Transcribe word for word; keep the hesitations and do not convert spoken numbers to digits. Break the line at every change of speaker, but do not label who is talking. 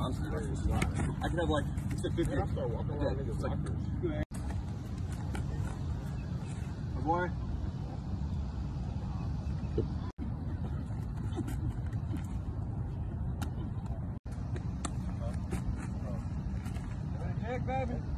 honestly, I could have like it's a fifty.
I'm start walking around niggas
like,
lockers.
My boy.
Heck, baby.